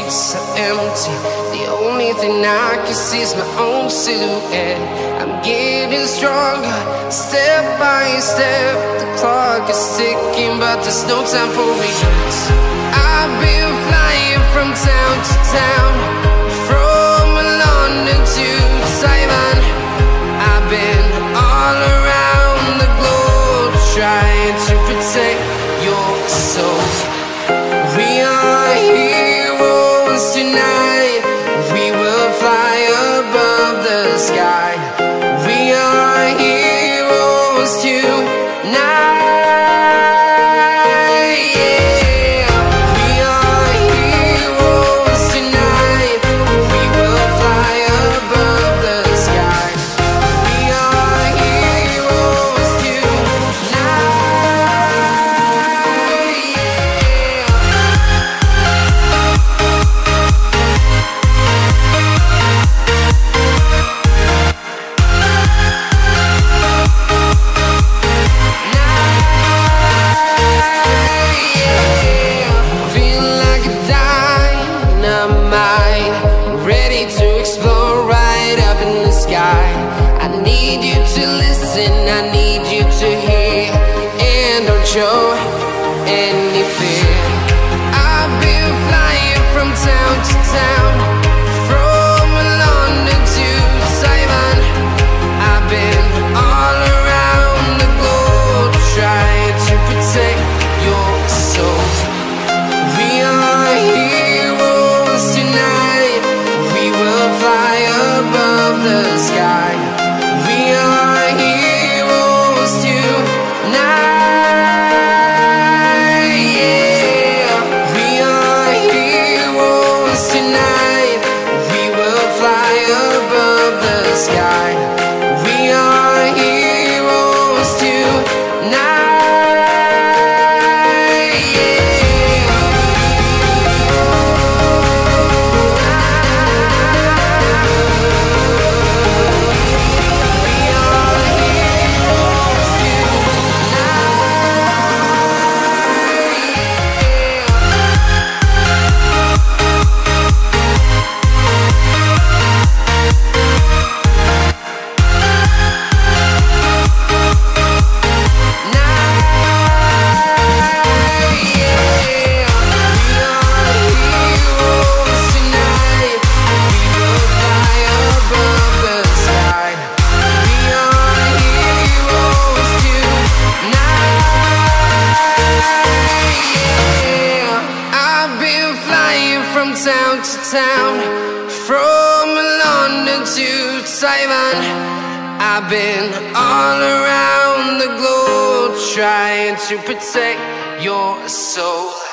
so empty. The only thing I can see is my own silhouette. I'm getting stronger, step by step. The clock is ticking, but there's no time for regrets. I've been flying from town to town, from London to Taiwan. I've been all around the globe, trying to protect your soul. We are heroes tonight. We will fly above the sky. We are heroes tonight. I need you to listen, I need you to hear, and don't show any fear. I've been flying from town to town, from London to Taiwan. I've been all around the globe, trying to protect your soul. We are heroes tonight. We will fly above the sky. We are heroes tonight. Yeah, we are heroes tonight. We will fly above the sky. We are heroes tonight. From town to town, from London to Taiwan. I've been all around the globe, trying to protect your soul.